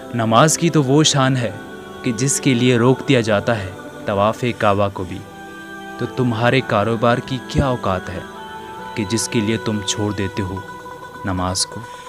नमाज की तो वो शान है कि जिसके लिए रोक दिया जाता है तवाफ़े काबा को भी। तो तुम्हारे कारोबार की क्या औकात है कि जिसके लिए तुम छोड़ देते हो नमाज को।